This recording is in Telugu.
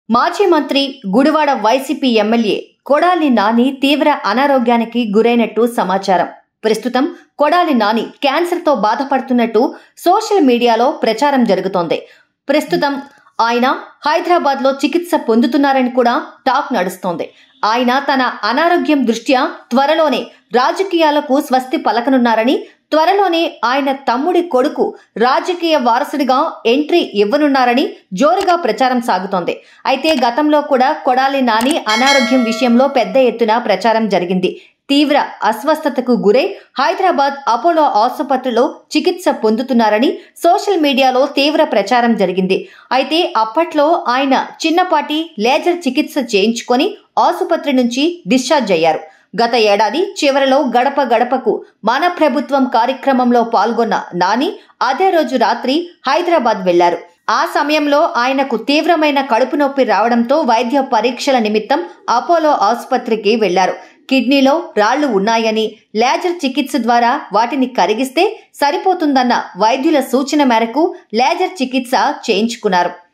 మాజీ మంత్రి గుడివాడ వైసీపీ ఎమ్మెల్యే కొడాలి నాని తీవ్ర అనారోగ్యానికి గురైనట్టు సమాచారం. ప్రస్తుతం కొడాలి నాని క్యాన్సర్తో బాధపడుతున్నట్టు సోషల్ మీడియాలో ప్రచారం జరుగుతోంది. ప్రస్తుతం ఆయన హైదరాబాద్లో చికిత్స పొందుతున్నారని కూడా టాక్ నడుస్తోంది. ఆయన తన అనారోగ్యం దృష్ట్యా త్వరలోనే రాజకీయాలకు స్వస్తి పలకనున్నారని, త్వరలోనే ఆయన తమ్ముడి కొడుకు రాజకీయ వారసుడిగా ఎంట్రీ ఇవ్వనున్నారని జోరుగా ప్రచారం సాగుతోంది. అయితే గతంలో కూడా కొడాలి నాని అనారోగ్యం విషయంలో పెద్ద ఎత్తున ప్రచారం జరిగింది. తీవ్ర అస్వస్థతకు గురై హైదరాబాద్ అపోలో ఆసుపత్రిలో చికిత్స పొందుతున్నారని సోషల్ మీడియాలో తీవ్ర ప్రచారం జరిగింది. అయితే అప్పట్లో ఆయన చిన్నపాటి లేజర్ చికిత్స చేయించుకొని ఆసుపత్రి నుంచి డిశ్చార్జ్ అయ్యారు. గత ఏడాది చివరిలో గడప గడపకు మన ప్రభుత్వం కార్యక్రమంలో పాల్గొన్న నాని అదే రోజు రాత్రి హైదరాబాద్ వెళ్లారు. ఆ సమయంలో ఆయనకు తీవ్రమైన కడుపు నొప్పి రావడంతో వైద్య పరీక్షల నిమిత్తం అపోలో ఆసుపత్రికి వెళ్లారు. కిడ్నీలో రాళ్లు ఉన్నాయని, లేజర్ చికిత్స ద్వారా వాటిని కరిగిస్తే సరిపోతుందన్న వైద్యుల సూచన మేరకు లేజర్ చికిత్స చేయించుకున్నారు.